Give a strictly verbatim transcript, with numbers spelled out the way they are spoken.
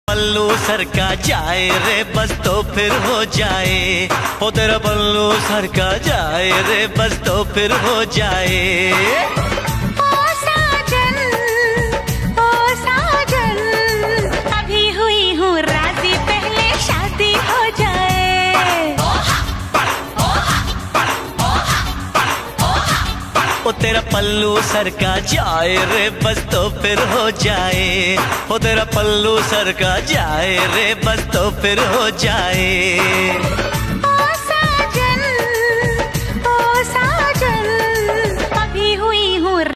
पल्लू sir का जाए रे बस तो फिर हो जाए, ओ तेरा पल्लू सर का जाए रे बस तो फिर हो जाए। ओ साजन, ओ साजन, अभी हुई हूँ राजी, पहले शादी हो जाए। ओ तेरा पल्लू सर का जाए रे बस तो फिर हो जाए, ओ तेरा पल्लू सर का जाए रे बस तो फिर हो जाए।